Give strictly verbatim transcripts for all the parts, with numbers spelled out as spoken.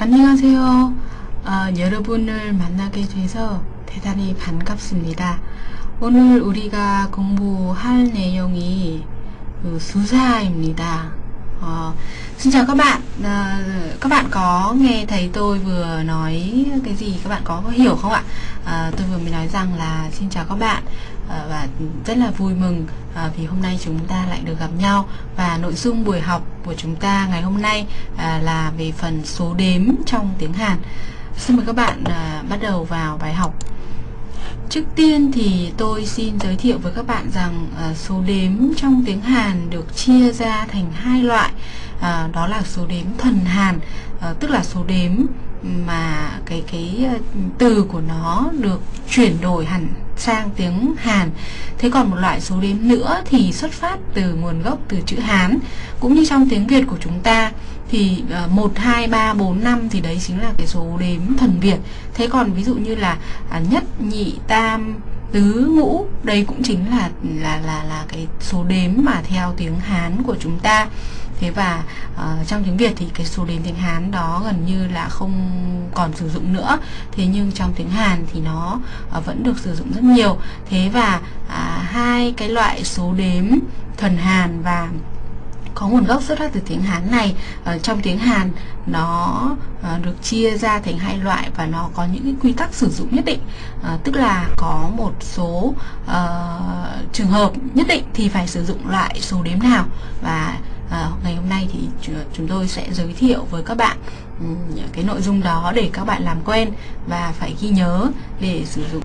안녕하세요. 어, 여러분을 만나게 돼서 대단히 반갑습니다. 오늘 우리가 공부할 내용이 그 수사입니다. Ờ, xin chào các bạn. À, các bạn có nghe thấy tôi vừa nói cái gì? Các bạn có, có hiểu không ạ? À, tôi vừa mới nói rằng là xin chào các bạn à, và rất là vui mừng à, vì hôm nay chúng ta lại được gặp nhau. Và nội dung buổi học của chúng ta ngày hôm nay à, là về phần số đếm trong tiếng Hàn. Xin mời các bạn à, bắt đầu vào bài học. Trước tiên thì tôi xin giới thiệu với các bạn rằng uh, số đếm trong tiếng Hàn được chia ra thành hai loại, uh, đó là số đếm thuần Hàn, uh, tức là số đếm mà cái cái uh, từ của nó được chuyển đổi hẳn sang tiếng Hàn. Thế còn một loại số đếm nữa thì xuất phát từ nguồn gốc từ chữ Hán, cũng như trong tiếng Việt của chúng ta thì uh, một, hai, ba, bốn, năm thì đấy chính là cái số đếm thuần Việt. Thế còn ví dụ như là uh, nhất, nhị, tam, tứ, ngũ, đây cũng chính là là là là cái số đếm mà theo tiếng Hán của chúng ta. Thế và uh, trong tiếng Việt thì cái số đếm tiếng Hán đó gần như là không còn sử dụng nữa. Thế nhưng trong tiếng Hàn thì nó uh, vẫn được sử dụng rất nhiều. Thế và uh, hai cái loại số đếm thuần Hàn và có nguồn gốc xuất phát từ tiếng Hán này uh, trong tiếng Hàn nó uh, được chia ra thành hai loại và nó có những cái quy tắc sử dụng nhất định, uh, tức là có một số uh, trường hợp nhất định thì phải sử dụng loại số đếm nào. Và uh, ngày hôm nay thì chúng tôi sẽ giới thiệu với các bạn um, cái nội dung đó để các bạn làm quen và phải ghi nhớ để sử dụng.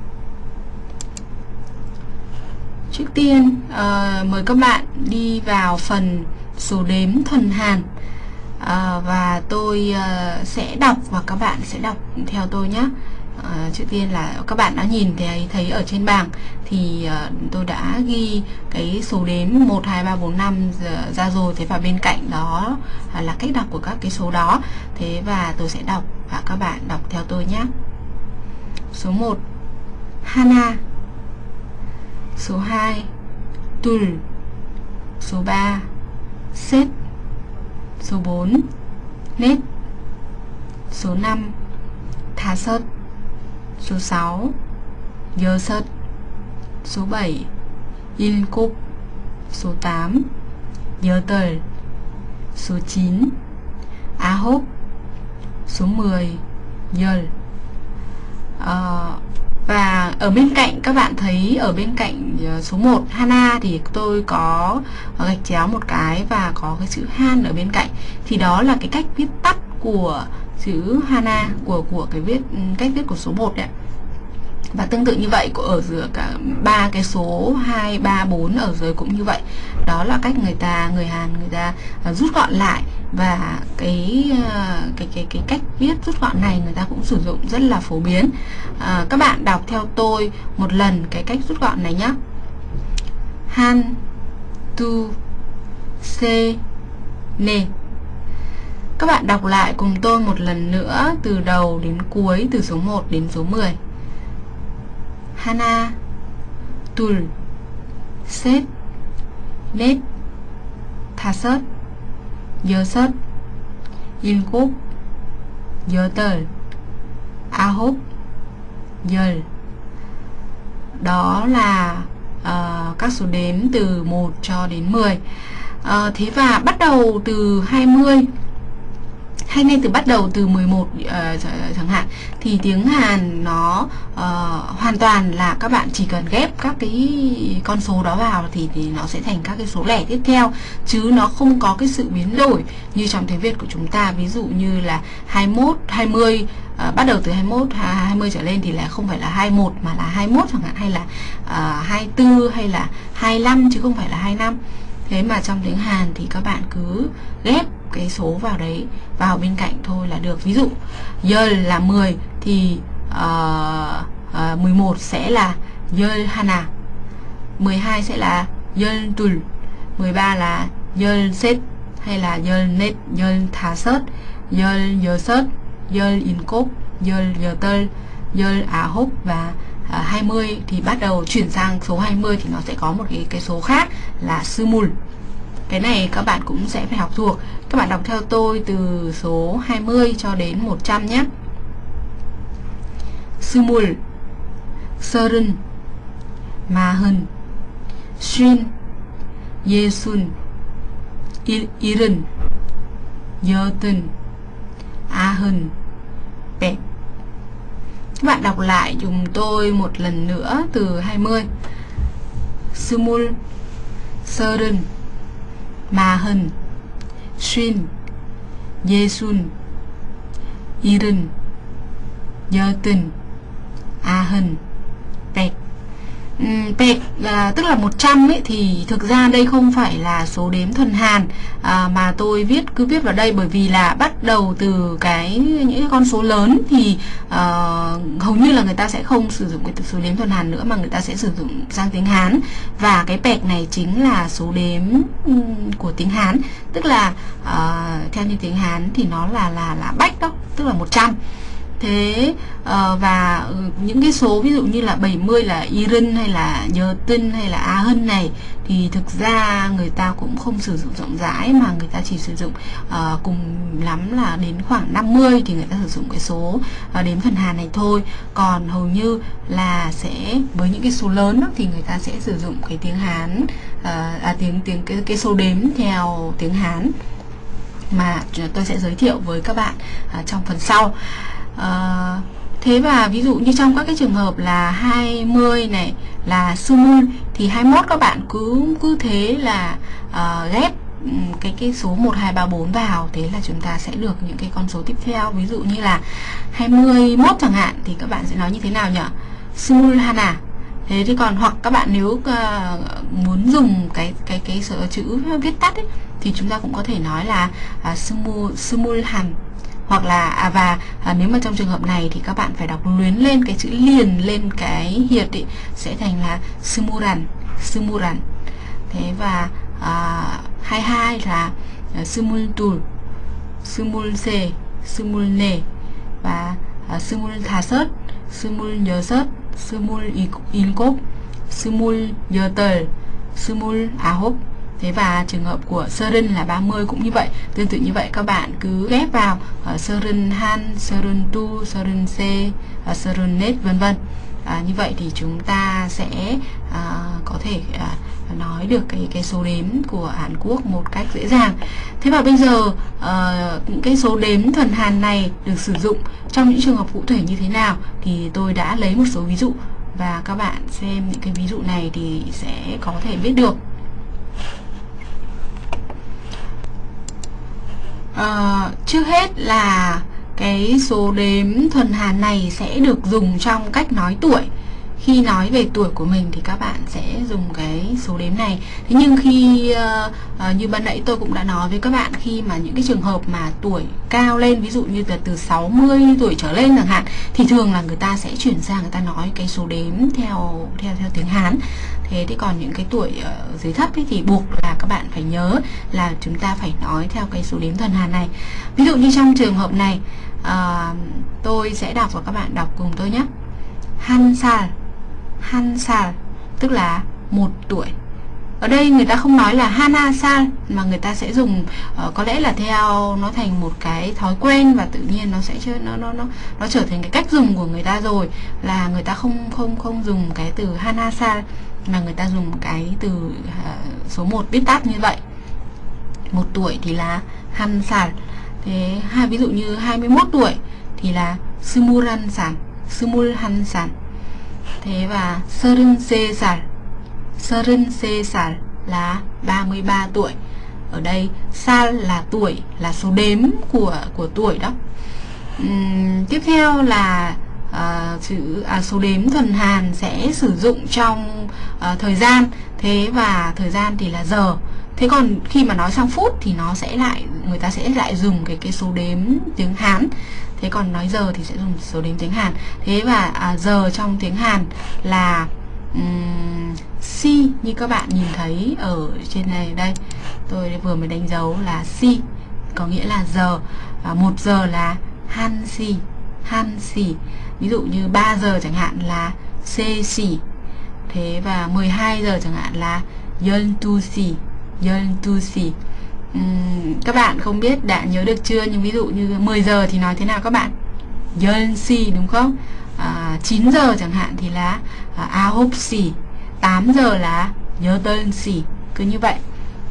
Trước tiên uh, mời các bạn đi vào phần số đếm thuần Hàn à, và tôi uh, sẽ đọc và các bạn sẽ đọc theo tôi nhé. À, trước tiên là các bạn đã nhìn thấy thấy ở trên bảng thì uh, tôi đã ghi cái số đếm một, hai, ba, bốn, năm ra rồi. Thế và bên cạnh đó uh, là cách đọc của các cái số đó. Thế và tôi sẽ đọc và các bạn đọc theo tôi nhé. Số một Hana, số hai Tul, số ba Set, số bốn Net, số năm Thasot, số sáu Yersot, số bảy Ilkop, số tám Yertel, số chín Ahop, số mười Yel. uh, Và ở bên cạnh các bạn thấy ở bên cạnh số một Hana thì tôi có gạch chéo một cái và có cái chữ Han ở bên cạnh. Thì đó là cái cách viết tắt của chữ Hana, của của cái viết cách viết của số một đấy. Và tương tự như vậy ở giữa cả ba cái số hai, ba, bốn ở dưới cũng như vậy. Đó là cách người ta người Hàn người ta uh, rút gọn lại, và cái uh, cái cái cái cách viết rút gọn này người ta cũng sử dụng rất là phổ biến. Uh, các bạn đọc theo tôi một lần cái cách rút gọn này nhé. Han, tu, se, ne. Các bạn đọc lại cùng tôi một lần nữa từ đầu đến cuối, từ số một đến số mười. Hana, tul, set, net, thasot, yersot, ilkop, yertel, ahop, yel. Đó là uh, các số đếm từ một cho đến mười. Uh, thế và bắt đầu từ hai mươi hay ngay từ bắt đầu từ mười một uh, chẳng hạn thì tiếng Hàn nó uh, hoàn toàn là các bạn chỉ cần ghép các cái con số đó vào thì, thì nó sẽ thành các cái số lẻ tiếp theo, chứ nó không có cái sự biến đổi như trong tiếng Việt của chúng ta. Ví dụ như là hai mươi mốt, hai mươi, uh, bắt đầu từ hai mươi mốt, hai mươi trở lên thì là không phải là hai mươi mốt mà là hai mươi mốt chẳng hạn, hay là uh, hai mươi tư hay là hai mươi lăm chứ không phải là hai mươi lăm. Thế mà trong tiếng Hàn thì các bạn cứ ghép cái số vào đấy, vào bên cạnh thôi là được. Ví dụ Yeol là mười thì uh, uh, mười một sẽ là Yeol Hana, mười hai sẽ là Yeol Tul, mười ba là Yeol Set, hay là Yeol Net, Yeol Thasot, Yeol Yersot, Yeol Ilkop, Yeol Yertel, Yeol Ahop. Và uh, hai mươi thì bắt đầu chuyển sang số hai mươi thì nó sẽ có một cái, cái số khác là Sumul. Cái này các bạn cũng sẽ phải học thuộc. Các bạn đọc theo tôi từ số hai mươi cho đến một trăm nhé. 스물, 서른, 마흔, 쉰, 예순, 일, 일흔, 여든, 아흔, 백. Các bạn đọc lại dùng tôi một lần nữa từ hai mươi. 스물, 서른, 마흔, 쉰, 예순, 일흔, 여든, 아흔, 백. Um, Pek là tức là một trăm ấy, thì thực ra đây không phải là số đếm thuần Hàn à, mà tôi viết cứ viết vào đây bởi vì là bắt đầu từ cái những cái con số lớn thì uh, hầu như là người ta sẽ không sử dụng cái số đếm thuần Hàn nữa mà người ta sẽ sử dụng sang tiếng Hán, và cái Pek này chính là số đếm um, của tiếng Hán, tức là uh, theo như tiếng Hán thì nó là là là bách đó, tức là một trăm. Thế uh, và những cái số ví dụ như là bảy mươi là Irân hay là Nhờ Tinh hay là A Hân này thì thực ra người ta cũng không sử dụng rộng rãi, mà người ta chỉ sử dụng uh, cùng lắm là đến khoảng năm mươi thì người ta sử dụng cái số uh, đếm thuần Hàn này thôi. Còn hầu như là sẽ với những cái số lớn đó, thì người ta sẽ sử dụng cái tiếng Hán uh, à, tiếng tiếng cái, cái số đếm theo tiếng Hán mà tôi sẽ giới thiệu với các bạn uh, trong phần sau. Uh, thế và ví dụ như trong các cái trường hợp là hai mươi này là sumul thì hai mươi mốt các bạn cứ cứ thế là uh, ghép cái cái số một hai ba bốn vào, thế là chúng ta sẽ được những cái con số tiếp theo. Ví dụ như là hai mươi mốt chẳng hạn thì các bạn sẽ nói như thế nào nhỉ? Sumul hana. Thế thì còn hoặc các bạn nếu uh, muốn dùng cái cái cái số chữ viết tắt ấy, thì chúng ta cũng có thể nói là uh, sumul sumul han. Hoặc là à, và à, nếu mà trong trường hợp này thì các bạn phải đọc luyến lên cái chữ liền lên cái hiệt ý, sẽ thành là sumuran, sumuran. Thế và à, hai mươi hai là uh, sumultul, sumulse, sumulne, và uh, sumulthasot, sumulnyosot, sumulinkop, sumulyotel, sumulahop. Thế và trường hợp của Seren là ba mươi cũng như vậy. Tương tự như vậy các bạn cứ ghép vào uh, Seren Han, Seren Tu, Seren Se, uh, Seren Net vân vân. À, như vậy thì chúng ta sẽ uh, có thể uh, nói được cái cái số đếm của Hàn Quốc một cách dễ dàng. Thế và bây giờ uh, những cái số đếm thuần Hàn này được sử dụng trong những trường hợp cụ thể như thế nào thì tôi đã lấy một số ví dụ, và các bạn xem những cái ví dụ này thì sẽ có thể biết được. Uh, trước hết là cái số đếm thuần Hàn này sẽ được dùng trong cách nói tuổi. Khi nói về tuổi của mình thì các bạn sẽ dùng cái số đếm này. Thế nhưng khi uh, uh, như ban nãy tôi cũng đã nói với các bạn, khi mà những cái trường hợp mà tuổi cao lên, ví dụ như là từ sáu mươi tuổi trở lên chẳng hạn, thì thường là người ta sẽ chuyển sang người ta nói cái số đếm theo theo theo tiếng Hán. Thế thì còn những cái tuổi uh, dưới thấp ấy, thì buộc là các bạn phải nhớ là chúng ta phải nói theo cái số đếm thuần Hàn này. Ví dụ như trong trường hợp này uh, tôi sẽ đọc và các bạn đọc cùng tôi nhé. Han sal, han sal tức là một tuổi. Ở đây người ta không nói là hana sal mà người ta sẽ dùng uh, có lẽ là theo nó thành một cái thói quen, và tự nhiên nó sẽ nó nó nó nó trở thành cái cách dùng của người ta rồi, là người ta không không không dùng cái từ hana sal mà người ta dùng cái từ uh, số một viết tắt như vậy. Một tuổi thì là han sal. Thế hai ví dụ như hai mươi mốt tuổi thì là sumuran san, sumulhan san. Thế và seren se sal, seren se sal là ba mươi ba tuổi. Ở đây sal là tuổi, là số đếm của của tuổi đó. Uhm, tiếp theo là uh, chữ à, số đếm thuần Hàn sẽ sử dụng trong uh, thời gian. Thế và thời gian thì là giờ. Thế còn khi mà nói sang phút thì nó sẽ lại người ta sẽ lại dùng cái cái số đếm tiếng Hán. Thế còn nói giờ thì sẽ dùng số đếm tiếng Hàn. Thế và à, giờ trong tiếng Hàn là um, si, như các bạn nhìn thấy ở trên này đây. Tôi vừa mới đánh dấu là si, có nghĩa là giờ. À, một giờ là han si, han si. Ví dụ như ba giờ chẳng hạn là se si. Thế và mười hai giờ chẳng hạn là yeon tu si, 열두 시. Uhm, các bạn không biết đã nhớ được chưa, nhưng ví dụ như mười giờ thì nói thế nào các bạn? 열 시 đúng không? À, chín giờ chẳng hạn thì là à, 아홉 시. tám giờ là 여덟 시. Cứ như vậy.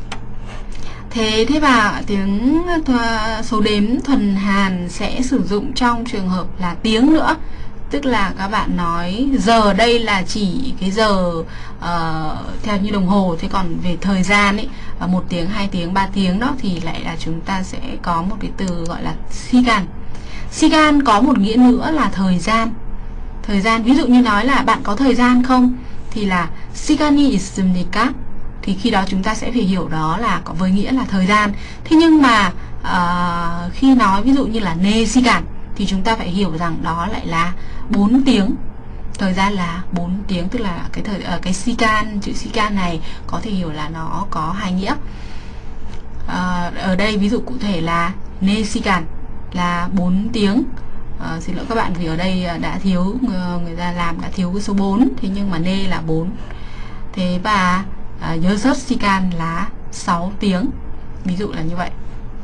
Thế thế và tiếng số đếm thuần Hàn sẽ sử dụng trong trường hợp là tiếng nữa. Tức là các bạn nói giờ đây là chỉ cái giờ uh, theo như đồng hồ. Thế còn về thời gian ấy, một tiếng, hai tiếng, ba tiếng đó thì lại là chúng ta sẽ có một cái từ gọi là sigan. Sigan có một nghĩa nữa là thời gian. Thời gian, ví dụ như nói là bạn có thời gian không? Thì là 시간이 있습니까? Thì khi đó chúng ta sẽ phải hiểu đó là có với nghĩa là thời gian. Thế nhưng mà uh, khi nói ví dụ như là 네 시간 thì chúng ta phải hiểu rằng đó lại là bốn tiếng. Thời gian là bốn tiếng, tức là cái thời uh, cái sigan, chữ sigan này có thể hiểu là nó có hai nghĩa. Uh, ở đây ví dụ cụ thể là 네 시간 là bốn tiếng. Uh, xin lỗi các bạn vì ở đây đã thiếu, người ta làm đã thiếu cái số bốn. Thế nhưng mà 네 là bốn. Thế và uh, 여섯 시간 là sáu tiếng. Ví dụ là như vậy.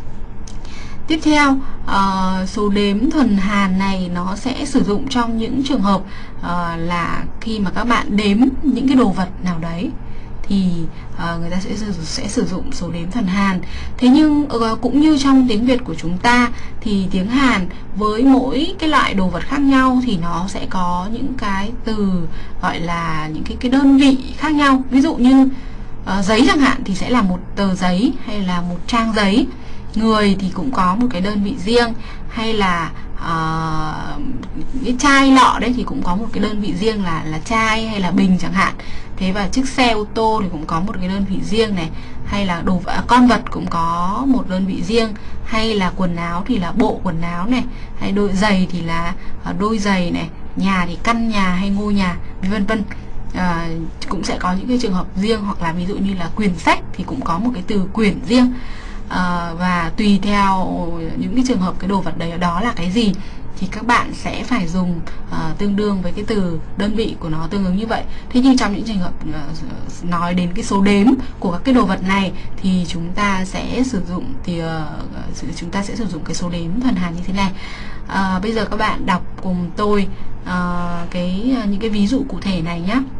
Tiếp theo, uh, số đếm thuần Hàn này nó sẽ sử dụng trong những trường hợp uh, là khi mà các bạn đếm những cái đồ vật nào đấy thì uh, người ta sẽ, sẽ sử dụng số đếm thuần Hàn. Thế nhưng uh, cũng như trong tiếng Việt của chúng ta thì tiếng Hàn với mỗi cái loại đồ vật khác nhau thì nó sẽ có những cái từ gọi là những cái, cái đơn vị khác nhau. Ví dụ như uh, giấy chẳng hạn thì sẽ là một tờ giấy hay là một trang giấy. Người thì cũng có một cái đơn vị riêng, hay là uh, cái chai lọ đấy thì cũng có một cái đơn vị riêng là là chai hay là bình chẳng hạn. Thế và chiếc xe ô tô thì cũng có một cái đơn vị riêng này, hay là đồ con vật cũng có một đơn vị riêng, hay là quần áo thì là bộ quần áo này, hay đôi giày thì là uh, đôi giày này, nhà thì căn nhà hay ngôi nhà, vân vân. À, cũng sẽ có những cái trường hợp riêng, hoặc là ví dụ như là quyển sách thì cũng có một cái từ quyển riêng. À, và tùy theo những cái trường hợp cái đồ vật đấy đó là cái gì thì các bạn sẽ phải dùng uh, tương đương với cái từ đơn vị của nó tương ứng như vậy. Thế nhưng trong những trường hợp uh, nói đến cái số đếm của các cái đồ vật này thì chúng ta sẽ sử dụng thì uh, chúng ta sẽ sử dụng cái số đếm thuần Hàn như thế này. Uh, bây giờ các bạn đọc cùng tôi uh, cái uh, những cái ví dụ cụ thể này nhé.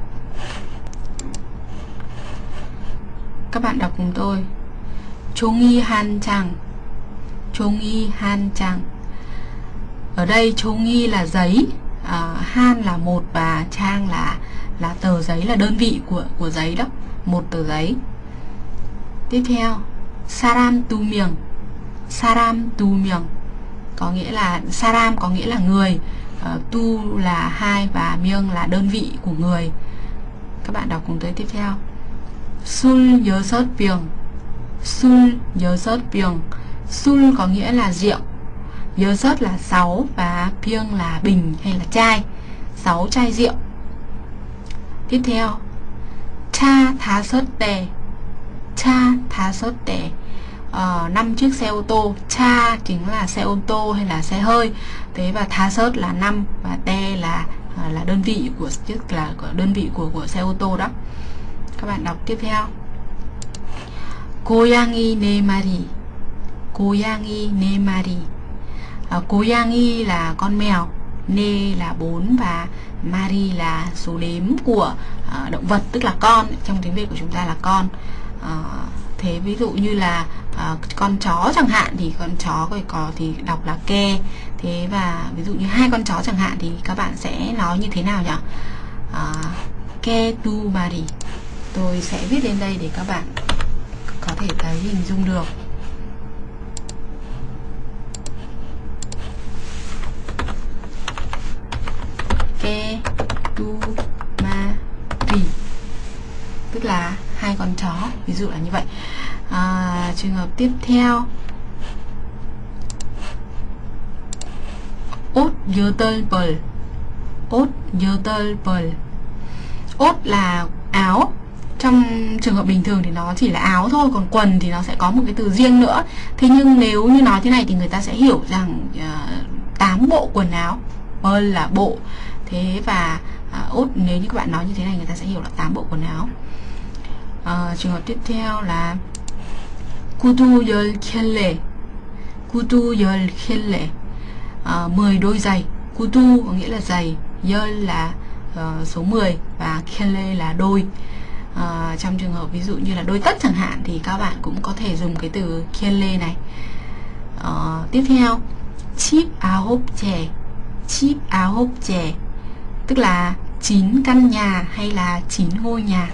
Các bạn đọc cùng tôi. 종이 한 장, 종이 한 장. Ở đây 종이 là giấy, uh, han là một và trang là là tờ giấy, là đơn vị của của giấy đó, một tờ giấy. Tiếp theo, 사람 두 명, 사람 두 명 có nghĩa là saram có nghĩa là người, uh, tu là hai và miệng là đơn vị của người. Các bạn đọc cùng tới tiếp theo. 술 여섯 병, 술 여섯 병. 술 có nghĩa là rượu, 여섯 là sáu và 병 là bình hay là chai, sáu chai rượu. Tiếp theo, 차 다섯 대, 차 다섯 대. Ờ, năm chiếc xe ô tô. Cha chính là xe ô tô hay là xe hơi. Thế và 다섯 là năm và 대 là là đơn vị của chiếc là đơn vị của của xe ô tô đó. Các bạn đọc tiếp theo. 고양이 네 마리, 고양이 네 마리. À, 고양이 là con mèo, 네 là bốn và mari là số đếm của uh, động vật, tức là con. Trong tiếng Việt của chúng ta là con. Uh, thế ví dụ như là uh, con chó chẳng hạn thì con chó coi có thì đọc là ke. Thế và ví dụ như hai con chó chẳng hạn thì các bạn sẽ nói như thế nào nhỉ? Uh, ke tu mari. Tôi sẽ viết lên đây để các bạn có thể thấy hình dung được. Ke tu mari tức là hai con chó, ví dụ là như vậy. À, trường hợp tiếp theo, 옷 여덟 벌, 옷 여덟 벌. 옷 là áo. Trong trường hợp bình thường thì nó chỉ là áo thôi, còn quần thì nó sẽ có một cái từ riêng nữa. Thế nhưng nếu như nói thế này thì người ta sẽ hiểu rằng uh, tám bộ quần áo, 벌 là bộ. Thế và uh, ốt nếu như các bạn nói như thế này người ta sẽ hiểu là tám bộ quần áo. Uh, trường hợp tiếp theo là 구두 열 켤레, 구두 열 켤레, à, mười đôi giày. 구두 có nghĩa là giày, 열 là uh, số mười và 켤레 là đôi. À, trong trường hợp ví dụ như là đôi tất chẳng hạn thì các bạn cũng có thể dùng cái từ 켤레 này. À, tiếp theo, 집 아홉 채, 집 아홉 채, tức là chín căn nhà hay là chín ngôi nhà.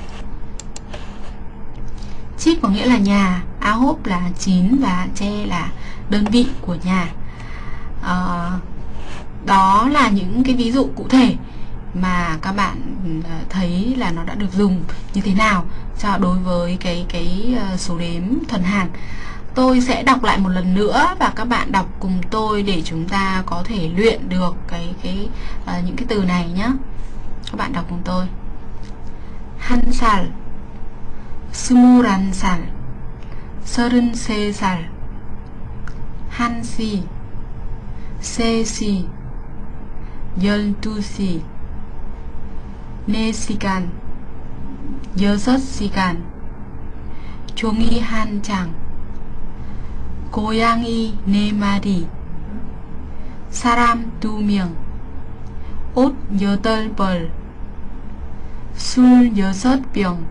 Chip có nghĩa là nhà, 아홉 là chín và che là đơn vị của nhà. À, đó là những cái ví dụ cụ thể mà các bạn thấy là nó đã được dùng như thế nào cho đối với cái cái số đếm thuần Hàn. Tôi sẽ đọc lại một lần nữa và các bạn đọc cùng tôi để chúng ta có thể luyện được cái cái uh, những cái từ này nhé. Các bạn đọc cùng tôi. 한 살, 스물한 살, 서른세 살, 한 시, 세 시, 열두 시, 네 시간, 여섯 시간, 종이 한 장, 고양이 네 마리, 사람 두 명, 옷 여덟 벌, 술 여섯 병,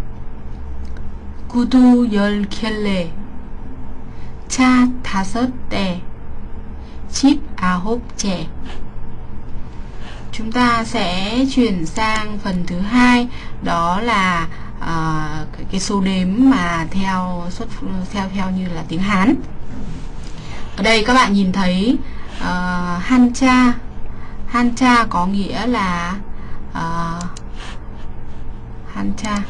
구두 열 켤레, 차 다섯 대, 집 아홉 채. Chúng ta sẽ chuyển sang phần thứ hai, đó là uh, cái, cái số đếm mà theo xuất theo theo như là tiếng Hán. Ở đây các bạn nhìn thấy uh, 한자, 한자 có nghĩa là uh, 한자,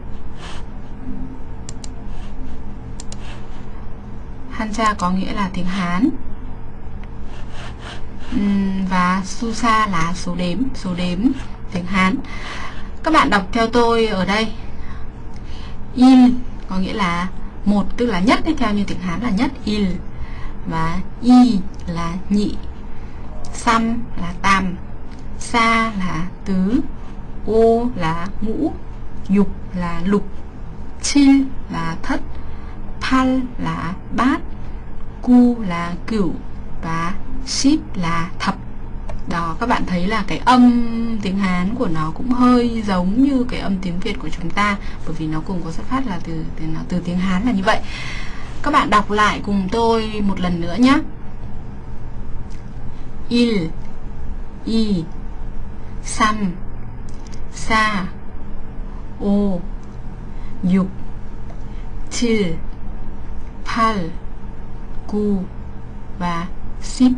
한자 có nghĩa là tiếng Hán. Uhm, và susa là số đếm, số đếm tiếng Hán. Các bạn đọc theo tôi ở đây. Il có nghĩa là một, tức là nhất, theo như tiếng Hán là nhất, il. Và y là nhị, sam là tam, sa là tứ, ô là ngũ, dục là lục, chil là thất, pal là bát, cu là cửu và ship là thập. Đó, các bạn thấy là cái âm tiếng Hán của nó cũng hơi giống như cái âm tiếng Việt của chúng ta, bởi vì nó cùng có xuất phát là từ từ, nó từ tiếng Hán là như vậy. Các bạn đọc lại cùng tôi một lần nữa nhé. Il, y, sam, sa, ô, dục, chil, pal, cu và ship.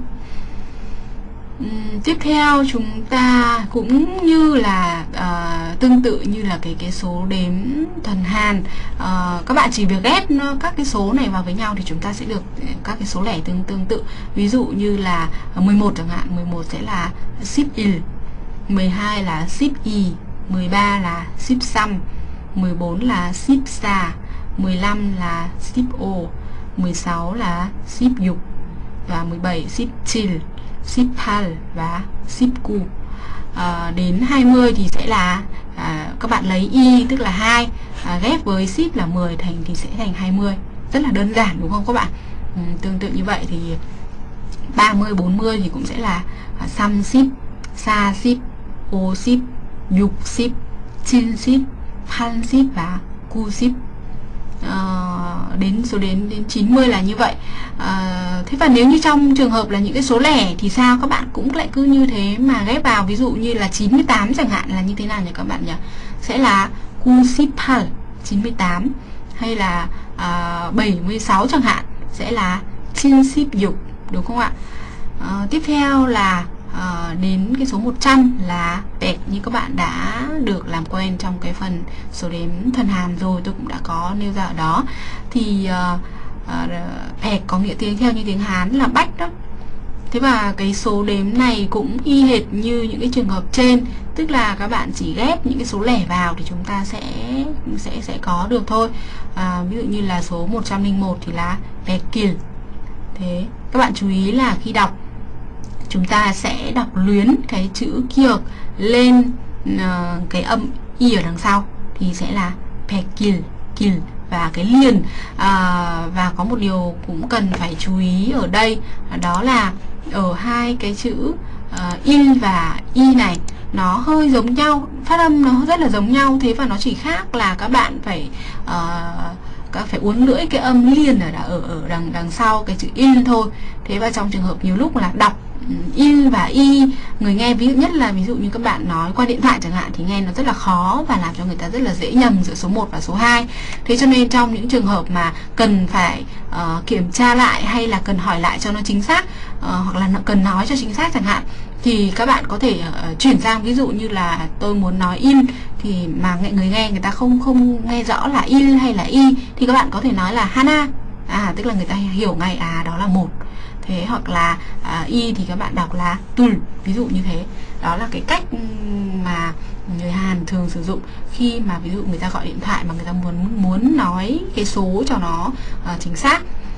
Uhm, tiếp theo chúng ta cũng như là uh, tương tự như là cái cái số đếm thuần Hàn, uh, các bạn chỉ việc ghép các cái số này vào với nhau thì chúng ta sẽ được các cái số lẻ tương tương tự. Ví dụ như là mười một chẳng hạn, mười một sẽ là ship il, mười hai là ship y, mười ba là ship sam, mười bốn là ship sa, mười lăm là ship ô, mười sáu là ship dục và mười bảy ship chil, ship pal và ship cu. À, đến hai mươi thì sẽ là à, các bạn lấy y tức là hai, à, ghép với ship là mười thành thì sẽ thành hai mươi. Rất là đơn giản đúng không các bạn? Ừ, tương tự như vậy thì ba mươi, bốn mươi thì cũng sẽ là à, sam ship, sa ship, ô ship, dục ship, chin ship, pal ship và cu ship. Uh, đến số đến đến chín mươi là như vậy. Uh, thế và nếu như trong trường hợp là những cái số lẻ thì sao? Các bạn cũng lại cứ như thế mà ghép vào. Ví dụ như là chín mươi tám chẳng hạn là như thế nào nhỉ các bạn nhỉ? Sẽ là 구십팔, chín mươi tám. Hay là uh, bảy mươi sáu chẳng hạn sẽ là 칠십육, đúng không ạ? Uh, tiếp theo là À, đến cái số một trăm là pek, như các bạn đã được làm quen trong cái phần số đếm thuần Hàn rồi, tôi cũng đã có nêu ra ở đó. Thì uh, uh, pek có nghĩa tiếng theo như tiếng Hán là bách đó. Thế và cái số đếm này cũng y hệt như những cái trường hợp trên, tức là các bạn chỉ ghép những cái số lẻ vào thì chúng ta sẽ sẽ sẽ có được thôi. À, ví dụ như là số một trăm lẻ một thì là pekil. Thế các bạn chú ý là khi đọc chúng ta sẽ đọc luyến cái chữ kiệc lên uh, cái âm y ở đằng sau thì sẽ là pekil, kil, và và cái liền. À, và có một điều cũng cần phải chú ý ở đây, đó là ở hai cái chữ uh, il và y này nó hơi giống nhau, phát âm nó rất là giống nhau. Thế và nó chỉ khác là các bạn phải uh, các phải uốn lưỡi cái âm liền ở ở ở đằng đằng sau cái chữ in thôi. Thế và trong trường hợp nhiều lúc là đọc in và y, người nghe ví dụ nhất là ví dụ như các bạn nói qua điện thoại chẳng hạn thì nghe nó rất là khó và làm cho người ta rất là dễ nhầm giữa số một và số hai. Thế cho nên trong những trường hợp mà cần phải uh, kiểm tra lại hay là cần hỏi lại cho nó chính xác, uh, hoặc là cần nói cho chính xác chẳng hạn, thì các bạn có thể uh, chuyển sang, ví dụ như là tôi muốn nói in thì mà người nghe người ta không không nghe rõ là in hay là y thì các bạn có thể nói là hana, à tức là người ta hiểu ngay à đó là một. Thế hoặc là à, y thì các bạn đọc là tul, ví dụ như thế. Đó là cái cách mà người Hàn thường sử dụng khi mà ví dụ người ta gọi điện thoại mà người ta muốn muốn nói cái số cho nó à, chính xác.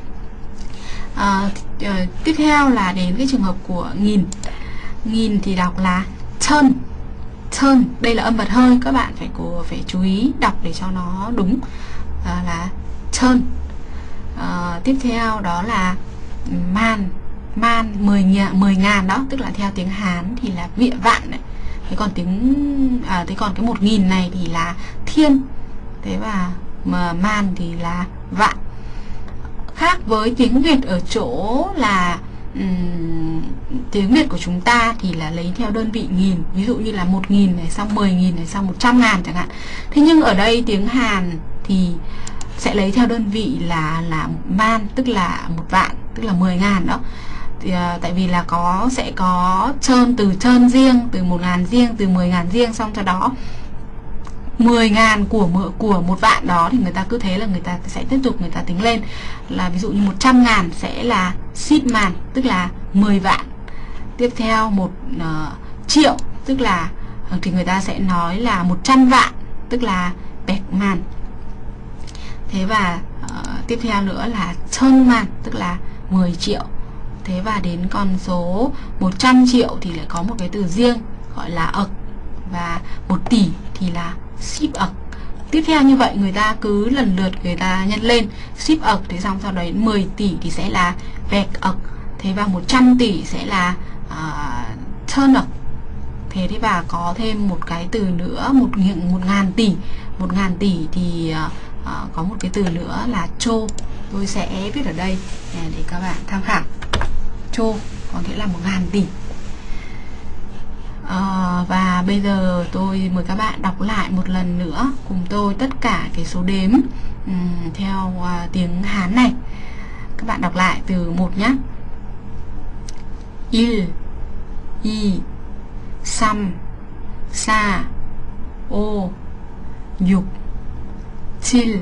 À, tiếp theo là đến cái trường hợp của nghìn. Nghìn thì đọc là chân. Chân, đây là âm bật hơi, các bạn phải cố phải chú ý đọc để cho nó đúng, à, là chân. À, tiếp theo đó là man. Man mười ngàn, mười ngàn đó, tức là theo tiếng Hán thì là vịa vạn đấy. Thế còn tiếng à, thế còn cái một nghìn này thì là thiên. Thế và mà man thì là vạn. Khác với tiếng Việt ở chỗ là um, tiếng Việt của chúng ta thì là lấy theo đơn vị nghìn, ví dụ như là một nghìn này, xong mười nghìn này, xong một trăm ngàn chẳng hạn. Thế nhưng ở đây tiếng Hàn thì sẽ lấy theo đơn vị là là man, tức là một vạn, tức là mười ngàn đó. Thì, à, tại vì là có sẽ có trơn, từ trơn riêng, từ một ngàn riêng, từ mười ngàn riêng, xong cho đó mười ngàn của của một vạn đó thì người ta cứ thế là người ta sẽ tiếp tục người ta tính lên, là ví dụ như một trăm ngàn sẽ là ship man, tức là mười vạn. Tiếp theo một uh, triệu, tức là thì người ta sẽ nói là một trăm vạn, tức là bẹt man. Thế và uh, tiếp theo nữa là chân man, tức là mười triệu. Thế và đến con số một trăm triệu thì lại có một cái từ riêng gọi là ậc, và một tỷ thì là ship ậc. Tiếp theo như vậy người ta cứ lần lượt người ta nhân lên ship ậc, thế xong sau đấy mười tỷ thì sẽ là vẹt ậc. Thế và một trăm tỷ sẽ là uh, chân ậc. Thế thì và có thêm một cái từ nữa, một, một ngàn tỷ. Một ngàn tỷ thì uh, uh, có một cái từ nữa là chô. Tôi sẽ viết ở đây để các bạn tham khảo. Chô có nghĩa là một ngàn tỷ. À, và bây giờ tôi mời các bạn đọc lại một lần nữa cùng tôi tất cả cái số đếm um, theo uh, tiếng Hán này. Các bạn đọc lại từ một nhé. Il, y, sam, sa, ô, dục, chil,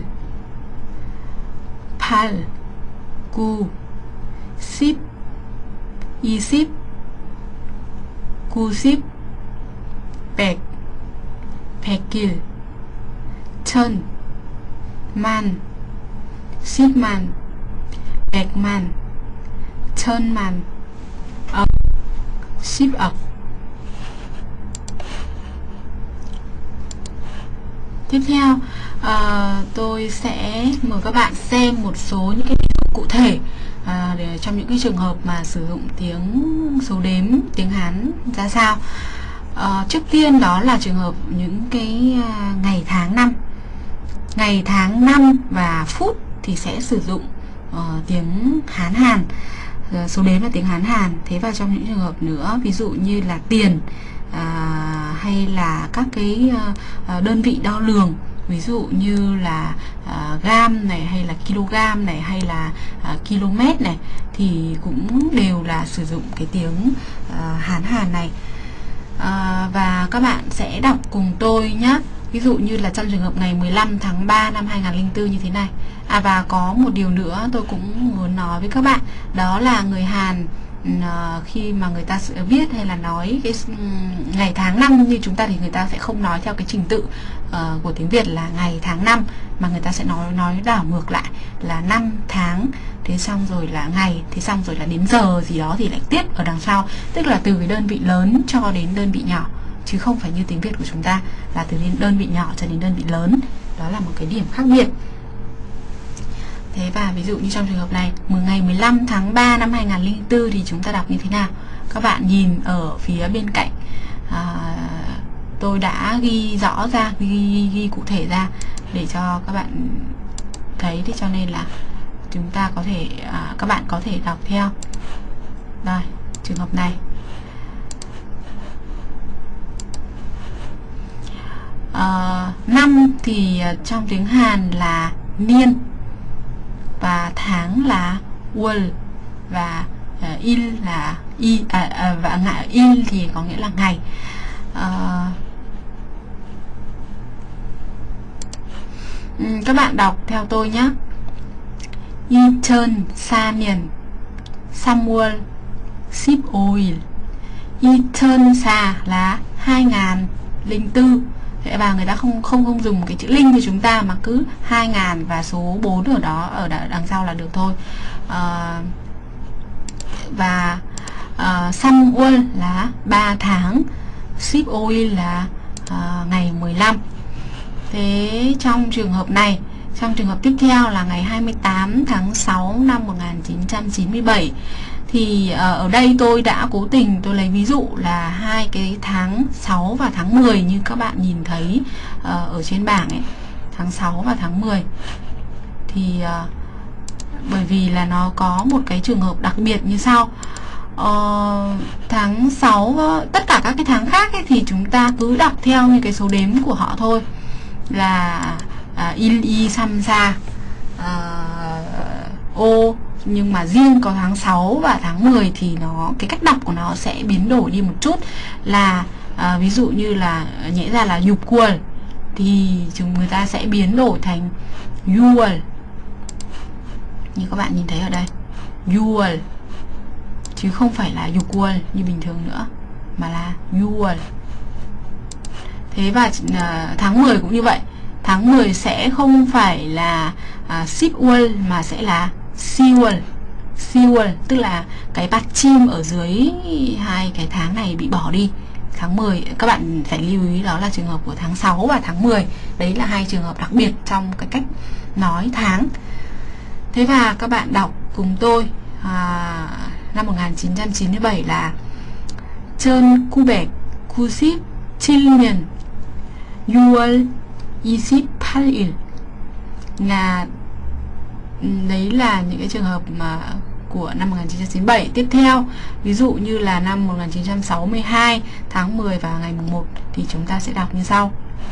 pal, gu, sip, isip, 구십, 백, 백일, 천, 만, 십만, 백만, 천만, 억, 십억. Tiếp theo uh, tôi sẽ mời các bạn xem một số những cái ví dụ cụ thể à, để trong những cái trường hợp mà sử dụng tiếng số đếm tiếng Hán ra sao. À, trước tiên đó là trường hợp những cái uh, ngày tháng năm. Ngày tháng năm và phút thì sẽ sử dụng uh, tiếng Hán Hàn, uh, số đếm là tiếng Hán Hàn. Thế và trong những trường hợp nữa, ví dụ như là tiền uh, hay là các cái uh, đơn vị đo lường, ví dụ như là uh, gam này hay là kg này hay là uh, km này, thì cũng đều là sử dụng cái tiếng uh, Hán Hàn này. Uh, và các bạn sẽ đọc cùng tôi nhé. Ví dụ như là trong trường hợp ngày mười lăm tháng ba năm hai nghìn không trăm lẻ bốn như thế này. À, và có một điều nữa tôi cũng muốn nói với các bạn, đó là người Hàn uh, khi mà người ta sẽ viết hay là nói cái um, ngày tháng năm như chúng ta thì người ta sẽ không nói theo cái trình tự uh, của tiếng Việt là ngày tháng năm, mà người ta sẽ nói nói đảo ngược lại là năm tháng, thế xong rồi là ngày, thế xong rồi là đến giờ gì đó thì lại tiếp ở đằng sau, tức là từ cái đơn vị lớn cho đến đơn vị nhỏ, chứ không phải như tiếng Việt của chúng ta là từ đơn vị nhỏ cho đến đơn vị lớn. Đó là một cái điểm khác biệt. Thế và ví dụ như trong trường hợp này, ngày mười lăm tháng ba năm hai nghìn không trăm lẻ bốn thì chúng ta đọc như thế nào? Các bạn nhìn ở phía bên cạnh, à, tôi đã ghi rõ ra, ghi, ghi, ghi cụ thể ra để cho các bạn thấy, thế cho nên là chúng ta có thể, à, các bạn có thể đọc theo. Đây, trường hợp này. À, năm thì trong tiếng Hàn là niên, và tháng là wol, và uh, il là y, à, à, và ngại il thì có nghĩa là ngày. Uh, các bạn đọc theo tôi nhé. 이천 사 년 삼월 십오 일. 이천 사 là hai nghìn lẻ bốn. Thế và người ta không không không dùng một cái chữ linh cho chúng ta, mà cứ hai nghìn và số bốn ở đó, ở đằng sau là được thôi. À, và uh, Samwol là ba tháng, 십오 일 là uh, ngày mười lăm. Thế trong trường hợp này, trong trường hợp tiếp theo là ngày hai mươi tám tháng sáu năm một nghìn chín trăm chín mươi bảy, thì uh, ở đây tôi đã cố tình tôi lấy ví dụ là hai cái tháng sáu và tháng mười như các bạn nhìn thấy uh, ở trên bảng ấy, tháng sáu và tháng mười. Thì uh, bởi vì là nó có một cái trường hợp đặc biệt như sau. Uh, tháng sáu, tất cả các cái tháng khác ấy, thì chúng ta cứ đọc theo như cái số đếm của họ thôi, là uh, il y sam sa uh, ô. Nhưng mà riêng có tháng sáu và tháng mười thì nó, cái cách đọc của nó sẽ biến đổi đi một chút. Là à, ví dụ như là nhẽ ra là dục quần thì chúng người ta sẽ biến đổi thành yual, như các bạn nhìn thấy ở đây, yual, chứ không phải là dục quần như bình thường nữa, mà là yual. Thế và à, tháng mười cũng như vậy. Tháng mười sẽ không phải là à, sipwal mà sẽ là siwal. Siwal tức là cái bát chim ở dưới hai cái tháng này bị bỏ đi. Tháng mười các bạn phải lưu ý đó là trường hợp của tháng sáu và tháng mười. Đấy là hai trường hợp đặc biệt trong cái cách nói tháng. Thế và các bạn đọc cùng tôi à, năm một nghìn chín trăm chín mươi bảy là 천구백구십칠 년 유월 이십팔 일. Là đấy là những cái trường hợp mà của năm một nghìn chín trăm chín mươi bảy. Tiếp theo, ví dụ như là năm một nghìn chín trăm sáu mươi hai tháng mười và ngày mùng một thì chúng ta sẽ đọc như sau.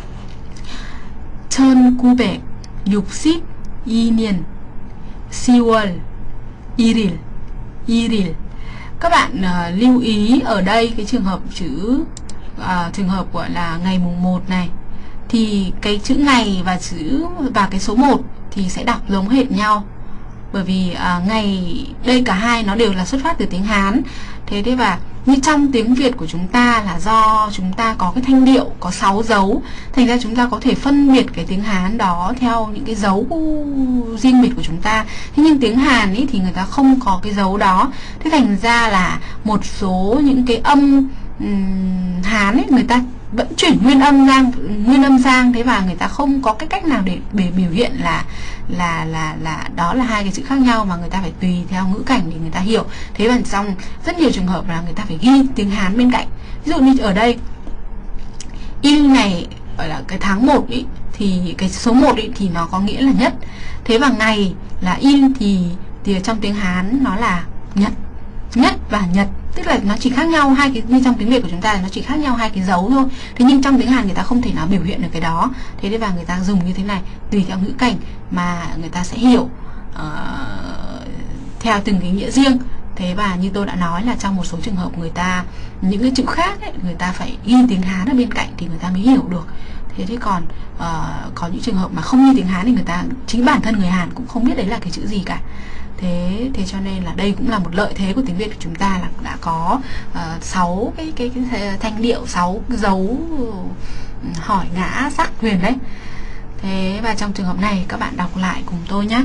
천구백육십이 년 시월 일일. 일일. Các bạn uh, lưu ý ở đây cái trường hợp chữ uh, trường hợp gọi là ngày mùng một này, thì cái chữ ngày và chữ và cái số một thì sẽ đọc giống hệt nhau. Bởi vì à, ngày đây cả hai nó đều là xuất phát từ tiếng Hán. Thế thế và như trong tiếng Việt của chúng ta là do chúng ta có cái thanh điệu có sáu dấu, thành ra chúng ta có thể phân biệt cái tiếng Hán đó theo những cái dấu riêng biệt của chúng ta. Thế nhưng tiếng Hàn ý thì người ta không có cái dấu đó. Thế thành ra là một số những cái âm um, Hán ấy, người ta vẫn chuyển nguyên âm sang nguyên âm sang thế và người ta không có cái cách nào để, để biểu hiện là là là là đó là hai cái chữ khác nhau, mà người ta phải tùy theo ngữ cảnh để người ta hiểu. Thế và trong rất nhiều trường hợp là người ta phải ghi tiếng Hán bên cạnh. Ví dụ như ở đây il này gọi là cái tháng một ý, thì cái số một ý, thì nó có nghĩa là nhất. Thế và ngày là il thì thì trong tiếng Hán nó là nhật. Nhất và nhật, tức là nó chỉ khác nhau hai cái, như trong tiếng Việt của chúng ta là nó chỉ khác nhau hai cái dấu thôi. Thế nhưng trong tiếng Hàn người ta không thể nào biểu hiện được cái đó. Thế nên và người ta dùng như thế này tùy theo ngữ cảnh mà người ta sẽ hiểu uh, theo từng cái nghĩa riêng. Thế và như tôi đã nói là trong một số trường hợp người ta những cái chữ khác ấy, người ta phải ghi tiếng Hán ở bên cạnh thì người ta mới hiểu được. Thế thế còn uh, có những trường hợp mà không ghi tiếng Hán thì người ta, chính bản thân người Hàn cũng không biết đấy là cái chữ gì cả. Thế, thế cho nên là đây cũng là một lợi thế của tiếng Việt của chúng ta là đã có sáu uh, cái, cái, cái thanh điệu, sáu dấu hỏi ngã sắc huyền đấy. Thế và trong trường hợp này các bạn đọc lại cùng tôi nhé.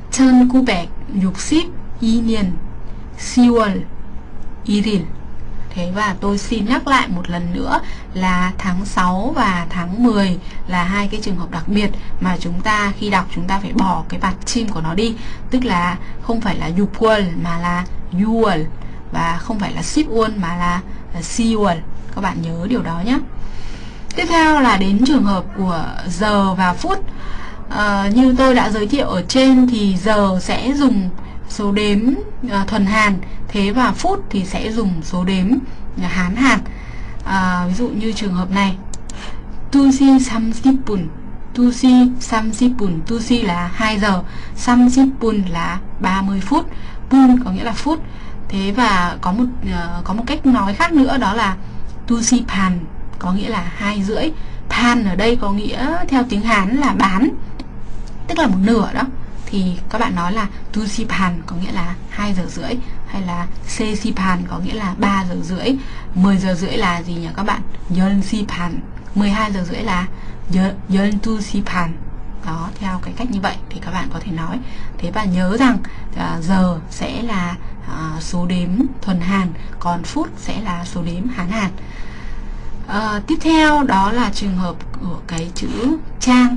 천구백육십이 년 시월 일일. Thế và tôi xin nhắc lại một lần nữa là tháng sáu và tháng mười là hai cái trường hợp đặc biệt mà chúng ta khi đọc chúng ta phải bỏ cái bạt chim của nó đi. Tức là không phải là yupual mà là yual, và không phải là sipul mà là siwal. Các bạn nhớ điều đó nhé. Tiếp theo là đến trường hợp của giờ và phút. à, Như tôi đã giới thiệu ở trên thì giờ sẽ dùng số đếm uh, thuần Hàn, thế và phút thì sẽ dùng số đếm Hán Hàn. à, Ví dụ như trường hợp này, tusi samsipun, tusi samsipun, tusi là hai giờ, samsipun là ba mươi phút, pun có nghĩa là phút. Thế và có một uh, có một cách nói khác nữa, đó là tusi pan, có nghĩa là hai rưỡi. Pan ở đây có nghĩa theo tiếng Hán là bán, tức là một nửa đó. Thì các bạn nói là tu si pan có nghĩa là hai giờ rưỡi, hay là se si pan có nghĩa là ba giờ rưỡi. Mười giờ rưỡi là gì nhỉ các bạn? Yeon si pan. Mười hai giờ rưỡi là yeon tu si pan. Đó, theo cái cách như vậy thì các bạn có thể nói. Thế và nhớ rằng uh, giờ sẽ là uh, số đếm thuần Hàn, còn phút sẽ là số đếm Hán Hàn. uh, Tiếp theo đó là trường hợp của cái chữ trang.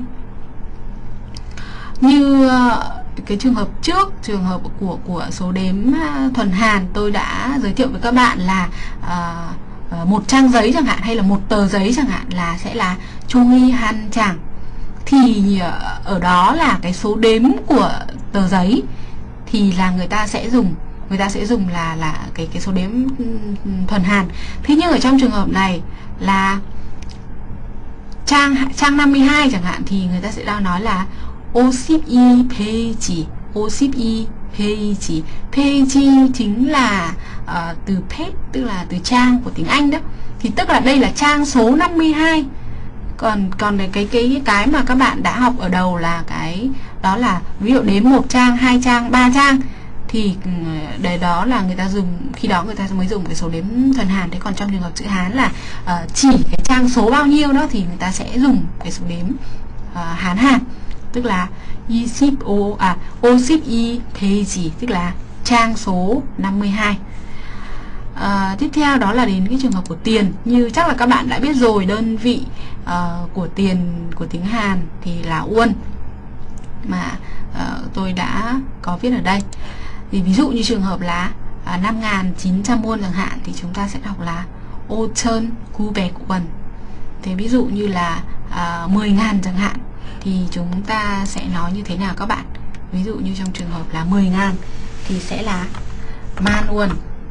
Như cái trường hợp trước, trường hợp của của số đếm thuần Hàn, tôi đã giới thiệu với các bạn là uh, một trang giấy chẳng hạn, hay là một tờ giấy chẳng hạn, là sẽ là Chung Han Chang. Thì ở đó là cái số đếm của tờ giấy thì là người ta sẽ dùng người ta sẽ dùng là là cái cái số đếm thuần Hàn. Thế nhưng ở trong trường hợp này là trang trang năm mươi hai chẳng hạn, thì người ta sẽ đang nói là 오십이 페이지, 오십이 페이지. Page chính là uh, từ page, tức là từ trang của tiếng Anh đó. Thì tức là đây là trang số năm mươi hai. Còn còn cái cái cái mà các bạn đã học ở đầu là cái đó là ví dụ đếm một trang, hai trang, ba trang, thì để đó là người ta dùng, khi đó người ta mới dùng cái số đếm thuần Hàn. Thế còn trong trường hợp chữ Hán là uh, chỉ cái trang số bao nhiêu đó thì người ta sẽ dùng cái số đếm uh, Hán Hàn, tức là 이십오, à, 오십이 페이지, tức là trang số năm mươi hai. à, Tiếp theo đó là đến cái trường hợp của tiền. Như chắc là các bạn đã biết rồi, đơn vị uh, của tiền của tiếng Hàn thì là won, mà uh, tôi đã có viết ở đây. Thì ví dụ như trường hợp là uh, năm nghìn chín trăm won chẳng hạn, thì chúng ta sẽ đọc là 오천 구백 won. Thế ví dụ như là uh, mười nghìn chẳng hạn, thì chúng ta sẽ nói như thế nào các bạn? Ví dụ như trong trường hợp là mười nghìn thì sẽ là man won.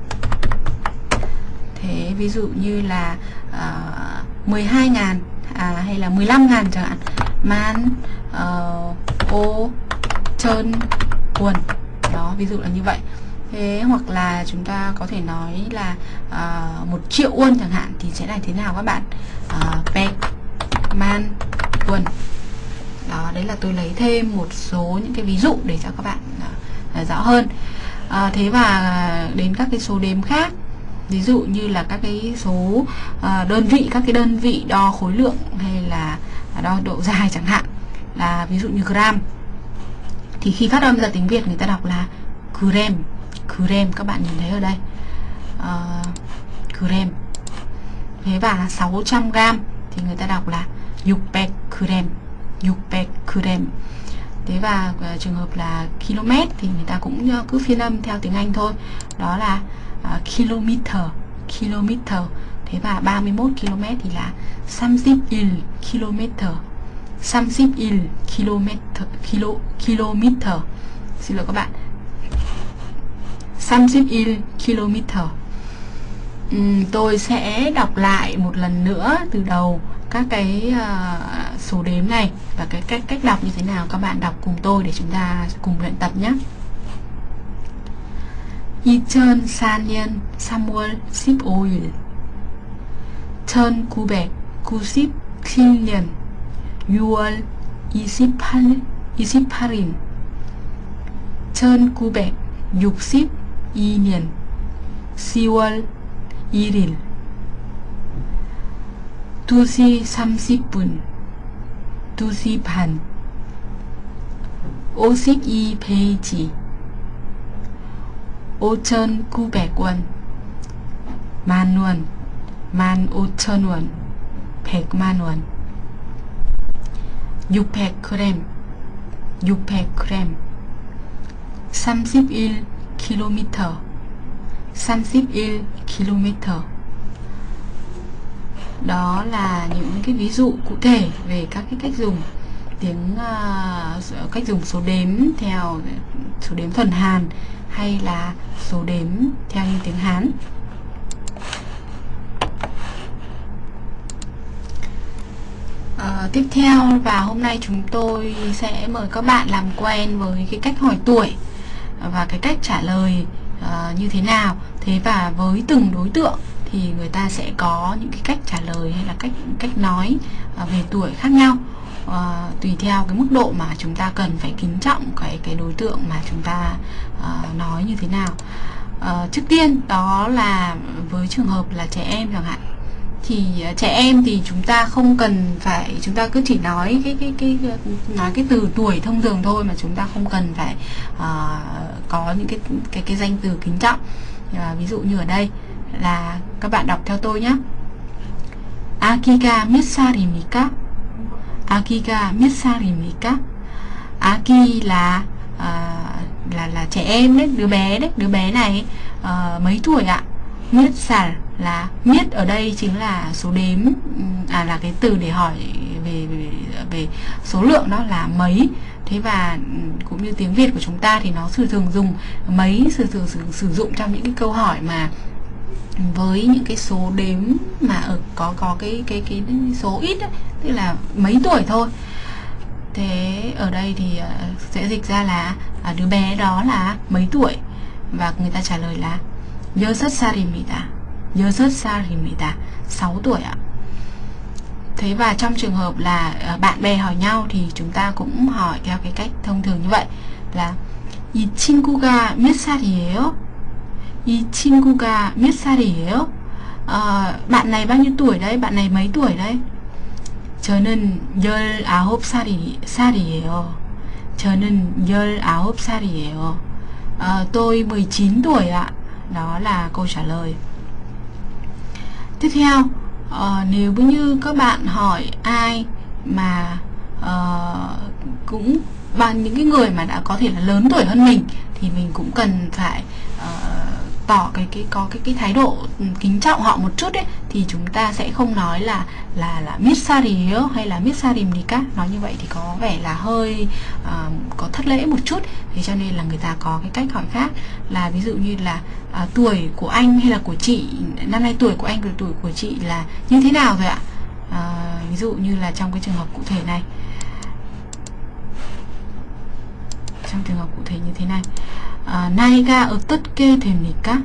Thế ví dụ như là uh, mười hai nghìn à, hay là mười lăm nghìn chẳng hạn, man uh, ô trơn won. Đó, ví dụ là như vậy. Thế hoặc là chúng ta có thể nói là uh, một triệu won chẳng hạn, thì sẽ là thế nào các bạn? Uh, pek man won. Đó, đấy là tôi lấy thêm một số những cái ví dụ để cho các bạn uh, rõ hơn. uh, Thế và đến các cái số đếm khác, ví dụ như là các cái số uh, đơn vị, các cái đơn vị đo khối lượng hay là đo độ dài chẳng hạn, là ví dụ như gram, thì khi phát âm ra tiếng Việt người ta đọc là gram, gram, các bạn nhìn thấy ở đây, uh, gram. Thế và sáu trăm gram thì người ta đọc là 육백 gram, 육백 gram. Thế và uh, trường hợp là km thì người ta cũng uh, cứ phiên âm theo tiếng Anh thôi, đó là uh, kilometer, kilometer. Thế và ba mươi mốt ki lô mét thì là 삼십일 kilometer, 삼십일 kilometer, kilo, kilometer. Xin lỗi các bạn, 삼십일 kilometer. uhm, Tôi sẽ đọc lại một lần nữa từ đầu các cái uh, số đếm này và cái cách cách đọc như thế nào, các bạn đọc cùng tôi để chúng ta cùng luyện tập nhé. 이천사 년 삼월 십오일, 천구백구십칠 년 유월 이십팔, 이십팔일, 천구백육십이 년 시월 일일, 두 시 삼십 분, 두 시 반, 오십이 페이지, 오천구백 원, 만 원, 만 오천 원, 백만 원. 육백 그램, 육백 그램. 삼십일 킬로미터, 삼십일 킬로미터. Đó là những cái ví dụ cụ thể về các cái cách dùng tiếng uh, cách dùng số đếm theo số đếm thuần Hàn hay là số đếm theo như tiếng Hán. Uh, tiếp theo và hôm nay chúng tôi sẽ mời các bạn làm quen với cái cách hỏi tuổi và cái cách trả lời uh, như thế nào. Thế và với từng đối tượng thì người ta sẽ có những cái cách trả lời hay là cách cách nói uh, về tuổi khác nhau, uh, tùy theo cái mức độ mà chúng ta cần phải kính trọng cái cái đối tượng mà chúng ta uh, nói như thế nào. Uh, trước tiên đó là với trường hợp là trẻ em chẳng hạn, thì uh, trẻ em thì chúng ta không cần phải, chúng ta cứ chỉ nói cái cái cái nói cái từ tuổi thông thường thôi, mà chúng ta không cần phải uh, có những cái cái cái danh từ kính trọng. Uh, ví dụ như ở đây là các bạn đọc theo tôi nhé. 아기가 몇 살입니까? 아기가 몇 살입니까? 아기 là uh, là là trẻ em đấy, đứa bé đấy, đứa bé này uh, mấy tuổi ạ? 몇 살 là miết ở đây chính là số đếm, à là cái từ để hỏi về về, về số lượng, đó là mấy. Thế và cũng như tiếng Việt của chúng ta thì nó thường thường dùng mấy sử, sử, sử, sử dụng trong những cái câu hỏi mà với những cái số đếm mà ở có có cái cái cái số ít ấy, tức là mấy tuổi thôi. Thế ở đây thì uh, sẽ dịch ra là uh, đứa bé đó là mấy tuổi, và người ta trả lời là 여섯 살입니다. 여섯 살입니다. sáu tuổi ạ. Thế và trong trường hợp là uh, bạn bè hỏi nhau thì chúng ta cũng hỏi theo cái cách thông thường như vậy là 이 친구가 몇 살이에요? 이 친구가 몇 살이에요? À, bạn này bao nhiêu tuổi đấy? Bạn này mấy tuổi đấy? 저는 열아홉 살이, 살이에요. 저는 열아홉 살이에요. À, tôi mười chín tuổi ạ. Đó là câu trả lời. Tiếp theo, à, nếu như các bạn hỏi ai mà uh, cũng bằng những cái người mà đã có thể là lớn tuổi hơn mình thì mình cũng cần phải uh, tỏ cái cái có cái cái thái độ kính trọng họ một chút ấy, thì chúng ta sẽ không nói là là là 몇 살이에요 hay là 몇 살입니까. Nói như vậy thì có vẻ là hơi uh, có thất lễ một chút, thế cho nên là người ta có cái cách hỏi khác, là ví dụ như là uh, tuổi của anh hay là của chị, năm nay tuổi của anh và tuổi của chị là như thế nào rồi ạ. Uh, ví dụ như là trong cái trường hợp cụ thể này, trong trường hợp cụ thể như thế này, 아, 나이가 어떻게 됩니까?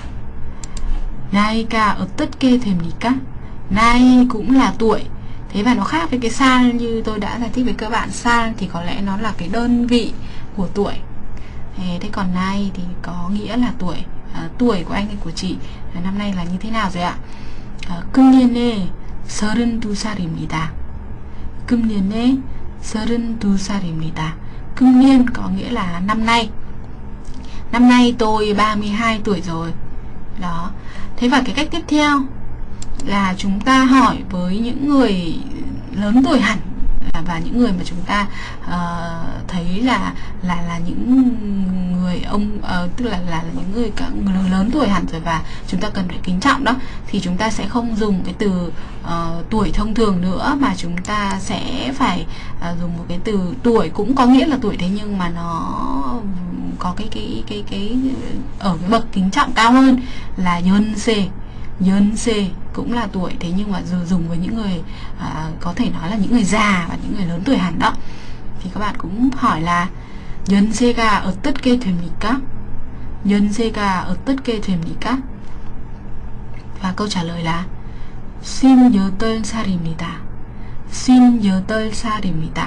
나이가 어떻게 됩니까? 나이 cũng là tuổi. Thế và nó khác với cái 살 như tôi đã giải thích với các bạn. 살 thì có lẽ nó là cái đơn vị của tuổi. Thế, thế còn 나이 thì có nghĩa là tuổi. À, tuổi của anh hay của chị năm nay là như thế nào rồi ạ? 아, 금년에 서른두 살입니다. 금년에 서른두 살입니다. 금년 có nghĩa là năm nay. Năm nay tôi ba mươi hai tuổi rồi. Đó. Thế và cái cách tiếp theo là chúng ta hỏi với những người lớn tuổi hẳn, và những người mà chúng ta uh, thấy là là là những người ông uh, tức là là những người, cả người lớn tuổi hẳn rồi và chúng ta cần phải kính trọng đó, thì chúng ta sẽ không dùng cái từ uh, tuổi thông thường nữa, mà chúng ta sẽ phải uh, dùng một cái từ tuổi cũng có nghĩa là tuổi, thế nhưng mà nó có cái cái cái cái ở cái bậc kính trọng cao hơn là 연세. 연세 cũng là tuổi, thế nhưng mà dù dùng với những người à, có thể nói là những người già và những người lớn tuổi hẳn đó, thì các bạn cũng hỏi là 연세가 어떻게 됩니까? 연세가 어떻게 됩니까? Và câu trả lời là 쉰여덟 살입니다. 쉰여덟 살입니다.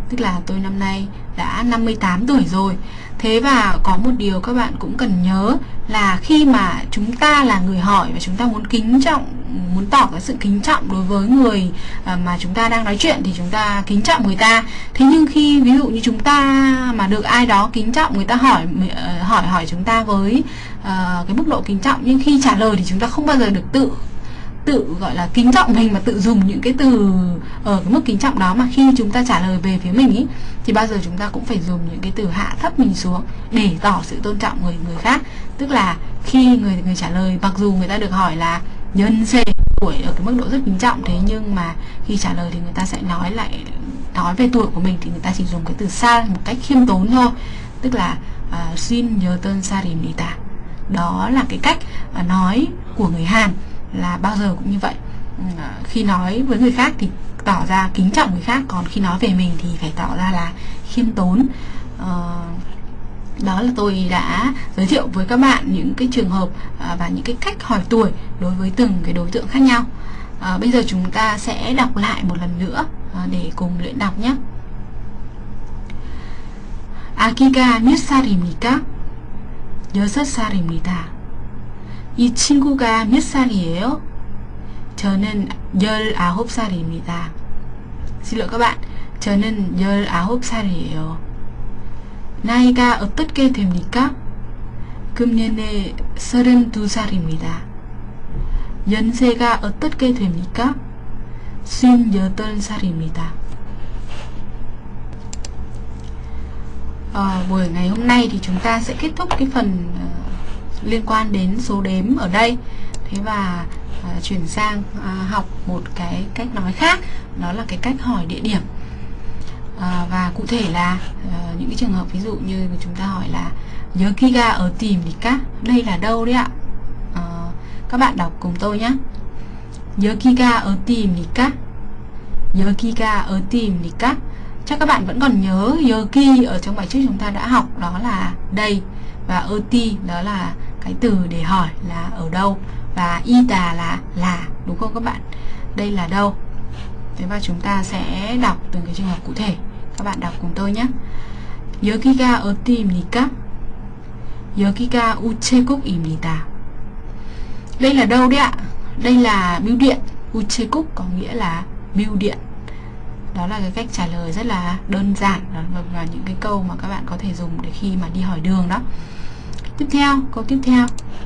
tức là tôi năm nay đã năm mươi tám tuổi rồi. Thế và có một điều các bạn cũng cần nhớ là khi mà chúng ta là người hỏi và chúng ta muốn kính trọng, muốn tỏ cái sự kính trọng đối với người mà chúng ta đang nói chuyện thì chúng ta kính trọng người ta. Thế nhưng khi ví dụ như chúng ta mà được ai đó kính trọng, người ta hỏi hỏi hỏi chúng ta với uh, cái mức độ kính trọng, nhưng khi trả lời thì chúng ta không bao giờ được tự tự gọi là kính trọng mình mà tự dùng những cái từ ở cái mức kính trọng đó, mà khi chúng ta trả lời về phía mình ý, thì bao giờ chúng ta cũng phải dùng những cái từ hạ thấp mình xuống để tỏ sự tôn trọng người người khác. Tức là khi người người trả lời, mặc dù người ta được hỏi là nhân xê tuổi ở cái mức độ rất kính trọng, thế nhưng mà khi trả lời thì người ta sẽ nói lại nói về tuổi của mình thì người ta chỉ dùng cái từ sa một cách khiêm tốn thôi, tức là uh, xin nhớ tên sarimnita. Đó là cái cách uh, nói của người Hàn, là bao giờ cũng như vậy. Khi nói với người khác thì tỏ ra kính trọng người khác, còn khi nói về mình thì phải tỏ ra là khiêm tốn. ờ, Đó là tôi đã giới thiệu với các bạn những cái trường hợp và những cái cách hỏi tuổi đối với từng cái đối tượng khác nhau. à, Bây giờ chúng ta sẽ đọc lại một lần nữa để cùng luyện đọc nhé. 아기가 몇 살입니까? 여섯 살입니다. 이 친구가 몇 살이에요? 저는 열아홉 살입니다. xin lỗi các bạn, 저는 열아홉 살이에요. 나이가 어떻게 됩니까? 금년에 서른두 살입니다. 연세가 어떻게 됩니까? 쉰여덟 살입니다. À, buổi ngày hôm nay thì chúng ta sẽ kết thúc cái phần uh, liên quan đến số đếm ở đây. Thế và uh, chuyển sang uh, học một cái cách nói khác, đó là cái cách hỏi địa điểm. uh, Và cụ thể là uh, những cái trường hợp ví dụ như chúng ta hỏi là 여기가 어디입니까? Đây là đâu đấy ạ? uh, Các bạn đọc cùng tôi nhé. 여기가 어디입니까? 여기가 어디입니까? Chắc các bạn vẫn còn nhớ 여기 ở trong bài trước chúng ta đã học, đó là đây, và 어디 đó là cái từ để hỏi là ở đâu, và ida là là, đúng không các bạn? Đây là đâu. Thế và chúng ta sẽ đọc từng cái trường hợp cụ thể. Các bạn đọc cùng tôi nhé. 여기가 어디입니까? 여기가 우체국입니다. Đây là đâu đấy ạ? Đây là bưu điện. 우체국 có nghĩa là bưu điện. Đó là cái cách trả lời rất là đơn giản, và những cái câu mà các bạn có thể dùng để khi mà đi hỏi đường đó. Tiếp theo, câu tiếp theo.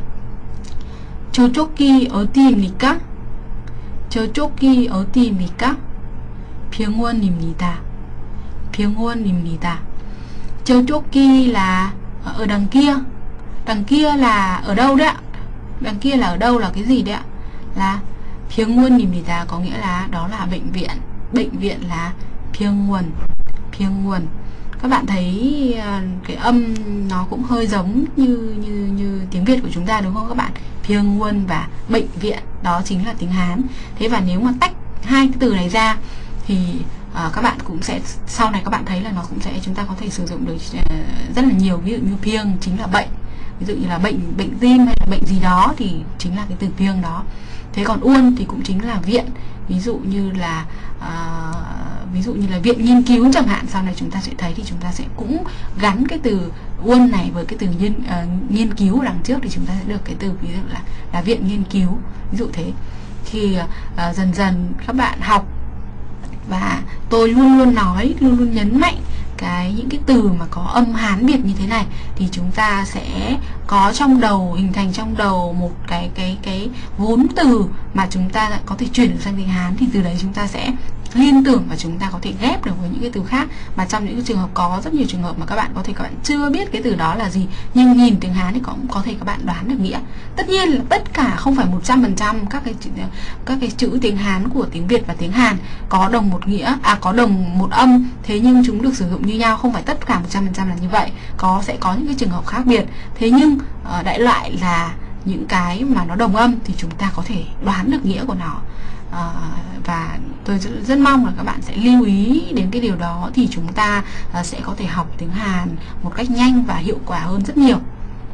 저쪽이 어디입니까? 저쪽이 어디입니까? 병원입니다. 병원입니다. 저쪽이 là ở đằng kia. Đằng kia là ở đâu đấy ạ? Đằng kia là ở đâu, là cái gì đấy ạ? Là 병원입니다, có nghĩa là đó là bệnh viện. Bệnh viện là 병원, 병원. Các bạn thấy cái âm nó cũng hơi giống như như như tiếng Việt của chúng ta đúng không các bạn? 병원 và bệnh viện, đó chính là tiếng Hán. Thế và nếu mà tách hai cái từ này ra thì uh, các bạn cũng sẽ sau này các bạn thấy là nó cũng sẽ chúng ta có thể sử dụng được uh, rất là nhiều. Ví dụ như 병 chính là bệnh, ví dụ như là bệnh bệnh tim hay là bệnh gì đó thì chính là cái từ 병 đó. Thế còn uôn thì cũng chính là viện, ví dụ như là uh, ví dụ như là viện nghiên cứu chẳng hạn. Sau này chúng ta sẽ thấy thì chúng ta sẽ cũng gắn cái từ uôn này với cái từ nghiên, uh, nghiên cứu đằng trước thì chúng ta sẽ được cái từ ví dụ là là viện nghiên cứu, ví dụ thế. Thì uh, dần dần các bạn học, và tôi luôn luôn nói, luôn luôn nhấn mạnh cái những cái từ mà có âm Hán biệt như thế này thì chúng ta sẽ có trong đầu, hình thành trong đầu một cái cái cái vốn từ mà chúng ta có thể chuyển được sang tiếng Hán, thì từ đấy chúng ta sẽ liên tưởng và chúng ta có thể ghép được với những cái từ khác. Mà trong những cái trường hợp có rất nhiều trường hợp mà các bạn có thể các bạn chưa biết cái từ đó là gì, nhưng nhìn tiếng Hán thì cũng có thể các bạn đoán được nghĩa. Tất nhiên là tất cả không phải một trăm phần trăm các cái các cái chữ tiếng Hán của tiếng Việt và tiếng Hàn có đồng một nghĩa, à có đồng một âm, thế nhưng chúng được sử dụng như nhau, không phải tất cả một trăm phần trăm là như vậy. Có sẽ có những cái trường hợp khác biệt. Thế nhưng uh, đại loại là những cái mà nó đồng âm thì chúng ta có thể đoán được nghĩa của nó. À, và tôi rất, rất mong là các bạn sẽ lưu ý đến cái điều đó, thì chúng ta à, sẽ có thể học tiếng Hàn một cách nhanh và hiệu quả hơn rất nhiều.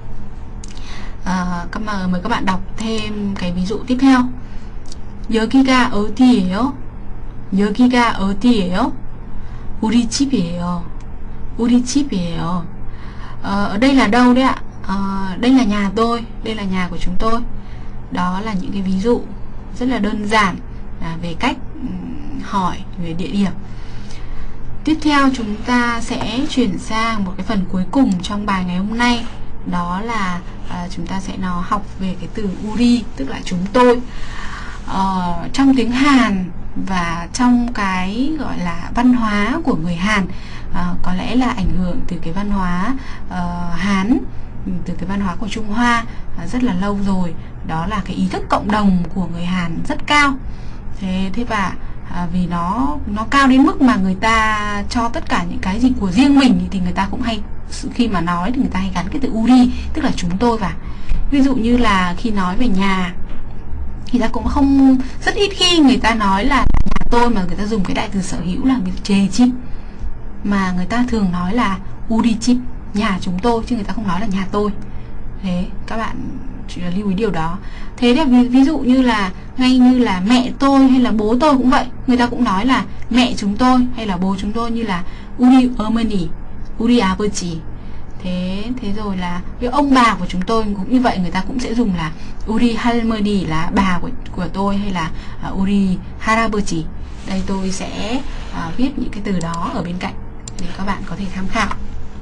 à, các mà mời các bạn đọc thêm cái ví dụ tiếp theo. 여기가 어디예요? 여기가 어디예요? 우리 집이에요. 우리 집이에요. Ờ, ở đây là đâu đấy ạ? Ờ, đây là nhà tôi, đây là nhà của chúng tôi. Đó là những cái ví dụ rất là đơn giản à, về cách um, hỏi về địa điểm. Tiếp theo chúng ta sẽ chuyển sang một cái phần cuối cùng trong bài ngày hôm nay. Đó là à, chúng ta sẽ nó học về cái từ uri, tức là chúng tôi. Ờ, trong tiếng Hàn và trong cái gọi là văn hóa của người Hàn, à, có lẽ là ảnh hưởng từ cái văn hóa uh, Hán, từ cái văn hóa của Trung Hoa à, rất là lâu rồi. Đó là cái ý thức cộng đồng của người Hàn rất cao. Thế thế và à, vì nó nó cao đến mức mà người ta cho tất cả những cái gì của riêng mình thì người ta cũng hay, khi mà nói thì người ta hay gắn cái từ uri, tức là chúng tôi vào. Ví dụ như là khi nói về nhà thì ta cũng không, rất ít khi người ta nói là nhà tôi mà người ta dùng cái đại từ sở hữu là 제 집, mà người ta thường nói là 우리 집, nhà chúng tôi, chứ người ta không nói là nhà tôi. Thế các bạn chỉ là lưu ý điều đó. Thế thì ví, ví dụ như là ngay như là mẹ tôi hay là bố tôi cũng vậy, người ta cũng nói là mẹ chúng tôi hay là bố chúng tôi, như là 우리 어머니, 우리 아버지. Thế thế rồi là cái ông bà của chúng tôi cũng như vậy, người ta cũng sẽ dùng là 우리 할머니 là bà của, của tôi, hay là uh, 우리 할아버지. Đây tôi sẽ uh, viết những cái từ đó ở bên cạnh để các bạn có thể tham khảo.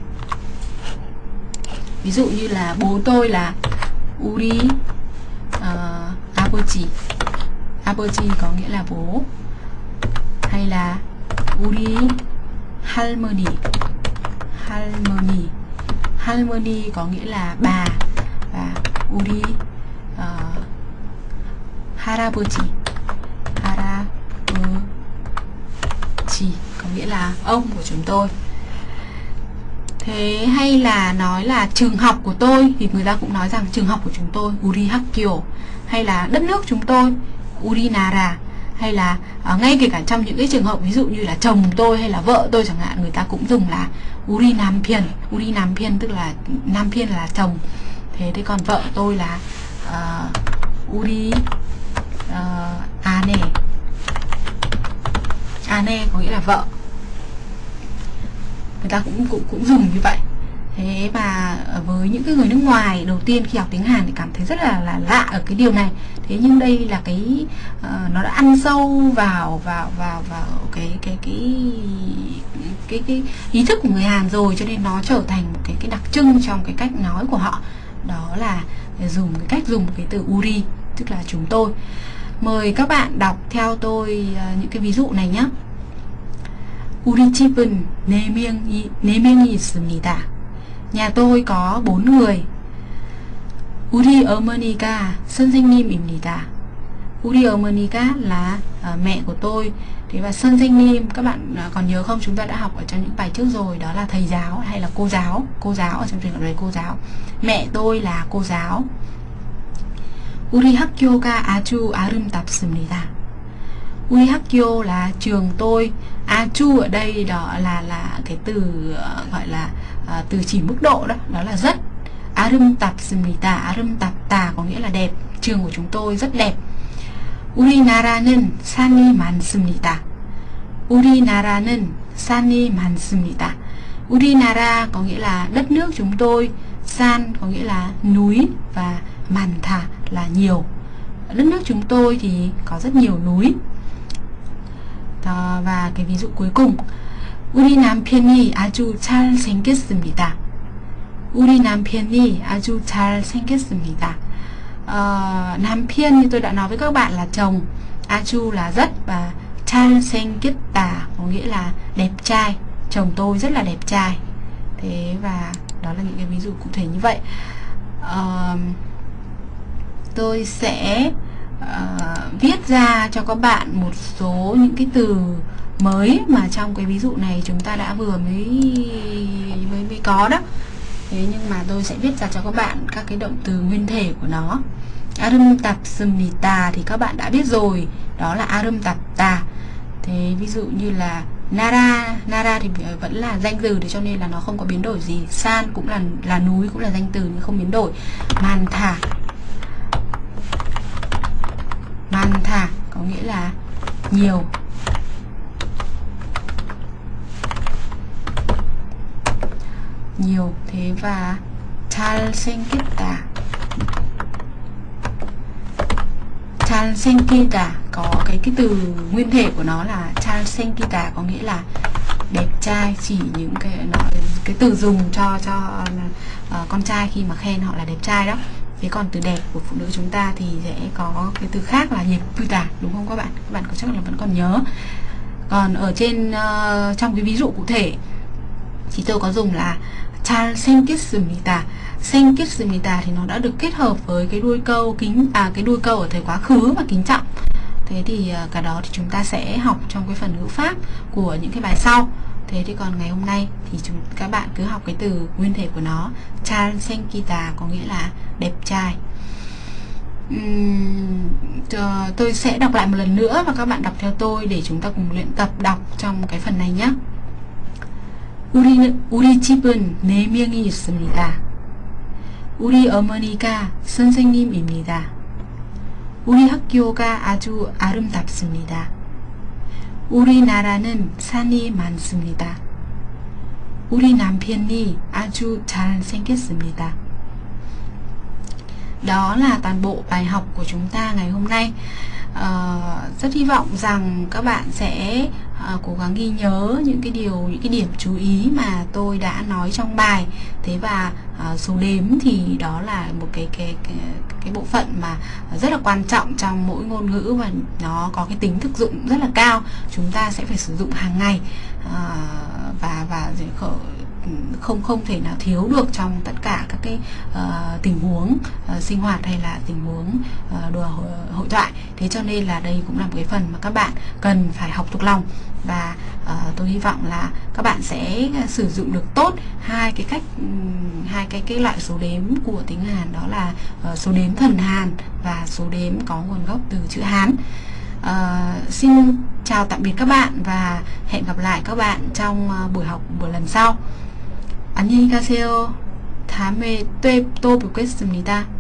Ví dụ như là bố tôi là 우리 uh, 아버지, 아버지 có nghĩa là bố, hay là 우리 할머니, 할머니, 할머니 có nghĩa là bà, và 우리 uh, 할아버지, 할아버지 có nghĩa là ông của chúng tôi. Thế hay là nói là trường học của tôi thì người ta cũng nói rằng trường học của chúng tôi 우리 학교, hay là đất nước chúng tôi 우리나라, hay là uh, ngay kể cả trong những cái trường hợp ví dụ như là chồng tôi hay là vợ tôi chẳng hạn, người ta cũng dùng là 우리 남편, 우리 남편 tức là 남편 là chồng. Thế thế còn vợ tôi là uh, 우리 uh, 아내, 아내 có nghĩa là vợ, người ta cũng cũng cũng dùng như vậy. Thế và với những cái người nước ngoài đầu tiên khi học tiếng Hàn thì cảm thấy rất là là lạ ở cái điều này. Thế nhưng đây là cái uh, nó đã ăn sâu vào vào vào vào cái cái cái cái cái ý thức của người Hàn rồi, cho nên nó trở thành một cái cái đặc trưng trong cái cách nói của họ. Đó là dùng cái cách dùng cái từ uri, tức là chúng tôi. Mời các bạn đọc theo tôi uh, những cái ví dụ này nhé. 우리 집은 네 명이, 네 명이 있습니다. Nhà tôi có bốn người. 우리 어머니가 선생님입니다. 우리 어머니가 là uh, mẹ của tôi. Thế và 선생님 các bạn uh, còn nhớ không? Chúng ta đã học ở trong những bài trước rồi, đó là thầy giáo hay là cô giáo. Cô giáo ở trong trường hợp này cô giáo. Mẹ tôi là cô giáo. 우리 학교가 아주 아름답습니다. 우리 학교 là trường tôi. 아주 ở đây đó là là cái từ uh, gọi là uh, từ chỉ mức độ đó, đó là rất. 아름답습니다, 아름답다 có nghĩa là đẹp. Trường của chúng tôi rất đẹp. 우리나라는 산이 많습니다. 우리나라는 산이 많습니다. 우리나라 có nghĩa là đất nước chúng tôi, san có nghĩa là núi, và 많다 là nhiều. Đất nước chúng tôi thì có rất nhiều núi. Đó, và cái ví dụ cuối cùng, 우리 남편이 아주 잘생겼습니다. 우리 남편이 아주 잘생겼습니다. uh, 남편 như tôi đã nói với các bạn là chồng, 아주 là rất, và 잘생겼다 có nghĩa là đẹp trai. Chồng tôi rất là đẹp trai. Thế và đó là những cái ví dụ cụ thể như vậy. uh, Tôi sẽ uh, viết ra cho các bạn một số những cái từ mới mà trong cái ví dụ này chúng ta đã vừa mới mới, mới có đó. Thế nhưng mà tôi sẽ viết ra cho các bạn các cái động từ nguyên thể của nó. 아름답습니다 thì các bạn đã biết rồi, đó là 아름답다. Thế ví dụ như là Nara, Nara thì vẫn là danh từ, để cho nên là nó không có biến đổi gì. San cũng là là núi, cũng là danh từ nhưng không biến đổi. 많다, 많다 có nghĩa là nhiều. nhiều. Thế và 잘생겼다, 잘생기다 có cái cái từ nguyên thể của nó là 잘생기다, có nghĩa là đẹp trai, chỉ những cái nó, cái từ dùng cho cho uh, con trai khi mà khen họ là đẹp trai đó. Thế còn từ đẹp của phụ nữ chúng ta thì sẽ có cái từ khác là 예쁘다, đúng không các bạn? Các bạn có chắc là vẫn còn nhớ. Còn ở trên uh, trong cái ví dụ cụ thể thì tôi có dùng là 잘생겼습니다. 생겼습니다 thì nó đã được kết hợp với cái đuôi câu kính à cái đuôi câu ở thời quá khứ và kính trọng. Thế thì uh, cả đó thì chúng ta sẽ học trong cái phần ngữ pháp của những cái bài sau. Thế thì còn ngày hôm nay thì chúng các bạn cứ học cái từ nguyên thể của nó, 잘생기다 có nghĩa là đẹp trai. Uhm, tôi sẽ đọc lại một lần nữa và các bạn đọc theo tôi để chúng ta cùng luyện tập đọc trong cái phần này nhé. 우리는 우리 집은 네 명이 있습니다. 우리 어머니가 선생님입니다. 우리 학교가 아주 아름답습니다. 우리나라는 산이 많습니다. 우리 남편이 아주 잘생겼습니다. Đó là toàn bộ bài học của chúng ta ngày hôm nay. Uh, rất hy vọng rằng các bạn sẽ uh, cố gắng ghi nhớ những cái điều, những cái điểm chú ý mà tôi đã nói trong bài. Thế và uh, số đếm thì đó là một cái cái cái, cái bộ phận mà rất là quan trọng trong mỗi ngôn ngữ và nó có cái tính thực dụng rất là cao. Chúng ta sẽ phải sử dụng hàng ngày uh, và và không không thể nào thiếu được trong tất cả các cái uh, tình huống uh, sinh hoạt hay là tình huống uh, đùa hội, hội thoại. Thế cho nên là đây cũng là một cái phần mà các bạn cần phải học thuộc lòng, và uh, tôi hy vọng là các bạn sẽ sử dụng được tốt hai cái cách um, hai cái cái loại số đếm của tiếng Hàn, đó là uh, số đếm thuần Hàn và số đếm có nguồn gốc từ chữ Hán. Uh, xin chào tạm biệt các bạn và hẹn gặp lại các bạn trong uh, buổi học buổi lần sau. 안녕히 가세요. 다음에 또, 또 뵙겠습니다.